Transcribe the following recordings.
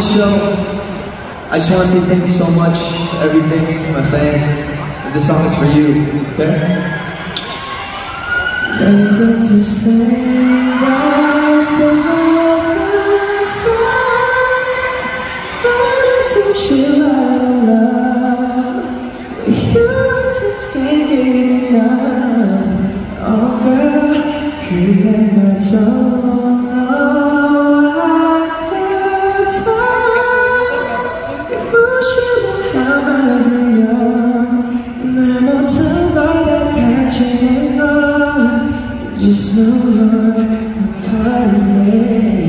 the show. I just want to say thank you so much for everything, to my fans. And this song is for you, okay? Never to stay right by my side. Never teach you how to love. You just can't get enough. Oh girl, you let my tongue know I got time. Emotional habits are young. 내 모든 걸 다 가지는 넌 Just know you're a part of me.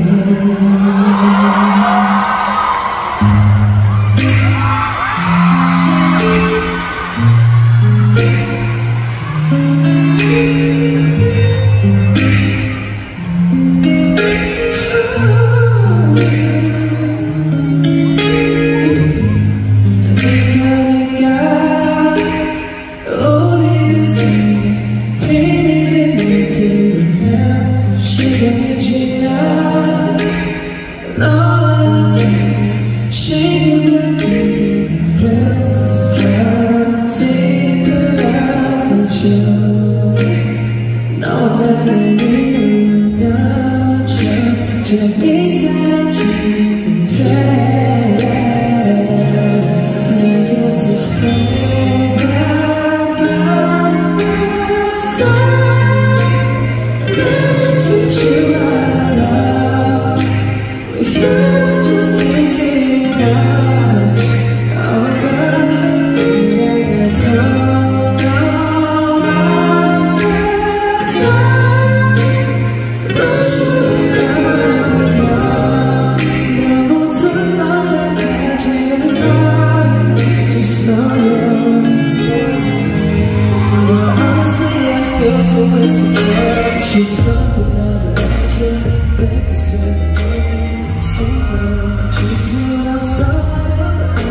She's something that I should bet this way. She's seen outside of the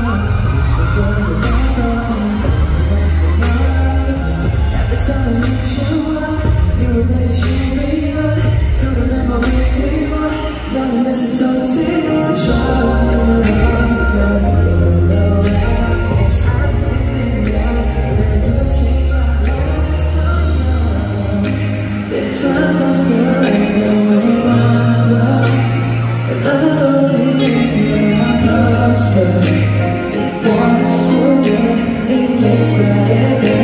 every time I hit you up, you were there to cheer me on. Couldn't let my waiting on. 나는 내 심장을 찔러줘. Sometimes I feel like going under, and I don't even know I prosper. It wants so good, it gets better.